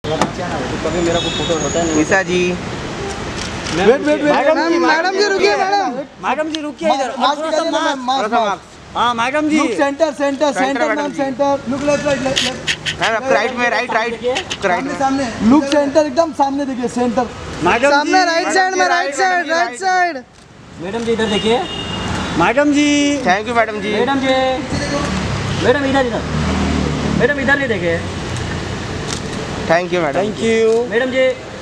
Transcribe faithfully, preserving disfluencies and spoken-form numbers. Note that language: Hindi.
कभी मेरा कोई फोटो होता नहीं। Nisha ji wait wait wait madam ji रुकिए मैडम मैडम जी रुकिए इधर। हाँ madam ji. Look centre centre centre ma'am centre. Look left right left right में राइट राइट राइट में सामने। लुक सेंटर एकदम सामने देखिए सेंटर। मैडम सामने राइट साइड में right side right side. Madam ji इधर देखिए। Madam ji thank you madam ji. Madam ji madam इधर इधर मैडम इधर नहीं देखे। Thank you madam. Thank you madam ji.